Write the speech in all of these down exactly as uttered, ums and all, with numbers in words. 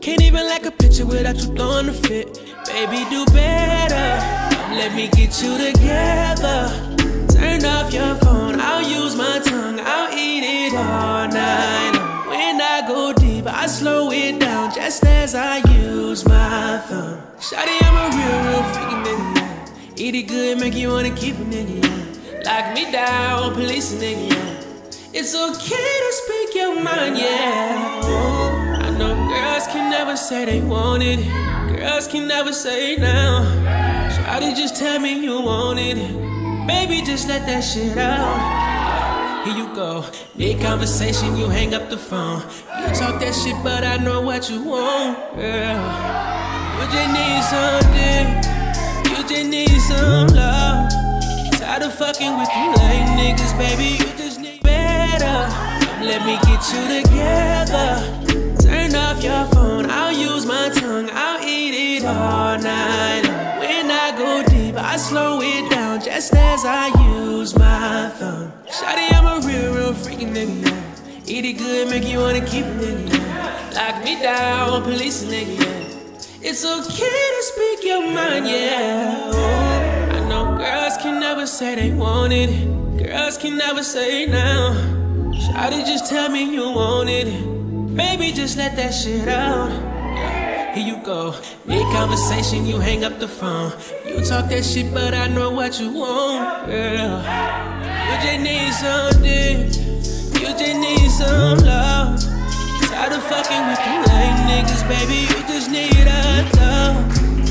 Can't even like a picture without you throwing a fit. Baby, do better. Come, let me get you together. Turn off your phone, I'll use my tongue. I'll eat it all night long. When I go deep, I slow it down just as I use my thumb. Shawty, I'm a real, real freaky nigga, yeah. Eat it good, make you wanna keep a nigga, yeah. Lock me down, police a nigga, yeah. It's okay to speak your mind, yeah. Oh, I know girls can never say they want it. Girls can never say now. Shawty, just tell me you want it. Baby, just let that shit out. Here you go. Mid conversation, you hang up the phone. You talk that shit, but I know what you want, girl. You just need something. You just need some love. Tired of fucking with you lame niggas, baby. You just need better. Come, let me get you together. Turn off your phone, I'll use my tongue. I'll eat it all night long. When I go deep, I slow it down just as I use my thumb. Shawty, I'm a real, real freaky nigga, yeah. Eat it good, make you wanna keep a nigga, yeah. Lock me down, police a nigga, yeah. It's okay to speak your mind, yeah. Oh, I know girls can never say they want it. Girls can never say now. Shawty, just tell me you want it. Baby, just let that shit out. Here you go. Mid conversation, you hang up the phone. You talk that shit, but I know what you want, girl. You just need something. You just need some love. Tired of fucking with you lame niggas, baby. You just need a love.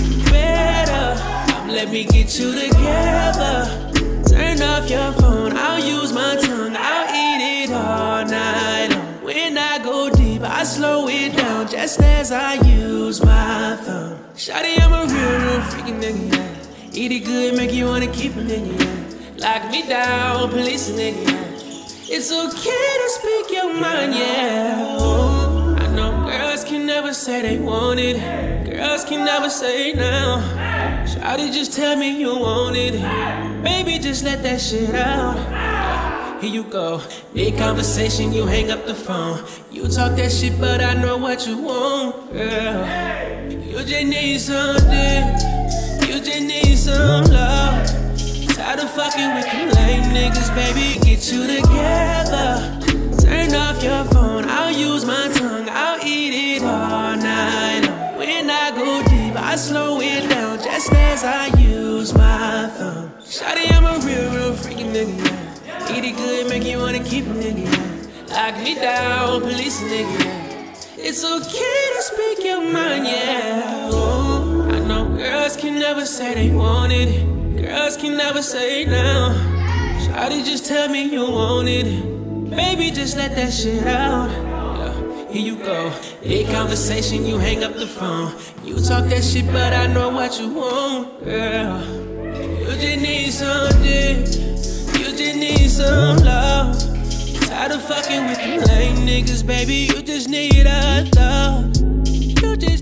Better. Come, let me get you together. Turn off your phone, I'll use my tongue. I'll eat it all night long. When I go deep, I slow it down just as I use my thumb. Shawty, I'm a real, real freaky nigga, yeah. Eat it good, make you wanna keep a nigga, yeah. Lock me down, police a nigga, yeah. It's okay to speak your mind, yeah. Oh, I know girls can never say they want it. Girls can never say now. Shawty, just tell me you want it. Baby, just let that shit out. Here you go. Mid conversation, you hang up the phone. You talk that shit, but I know what you want, girl. You just need something. You just need some love. Tired of fucking with you lame niggas, baby. Get you together. Turn off your phone, I'll use my tongue. I'll eat it all night long. When I go deep, I slow it down just as I use my thumb. Shawty, I'm a real, real freaky nigga, yeah. Eat it good, make you wanna keep a nigga, yeah. Lock me down, police a nigga, yeah. It's okay to speak your mind, yeah. Oh, I know girls can never say they want it. Girls can never say now. Shawty, just tell me you want it. Baby, just let that shit out. Yeah, here you go. Mid conversation, you hang up the phone. You talk that shit, but I know what you want, girl. You just need something. You just need some love. Tired of fucking with you lame niggas, baby. You just need a love. You just